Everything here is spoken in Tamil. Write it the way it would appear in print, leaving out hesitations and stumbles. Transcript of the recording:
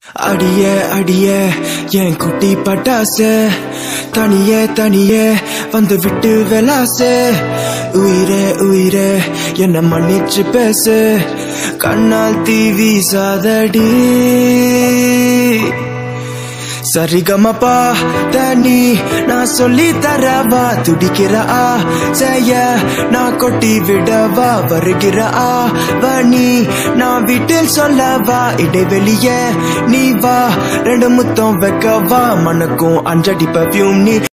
அடியே அடியே என் குட்டி பட்டாசு தனியே தனியே வந்து விட்டு வெலாசு உயிரே உயிரே என்ன மன்னிச்சு பேசு கண்ணால் தீவி சாதடி சரிகமப்பா தனி நான் சொல்லி தரவா துடிக்கிற செய்ய நான் கொட்டி விடவா வருகிற வனி நான் வீட்டில் சொல்லவா இடைவெளியே நீ வா ரெண்டு முத்தம் வைக்கவா மனக்கும் அஞ்சடி பர்ஃபியூம் நீ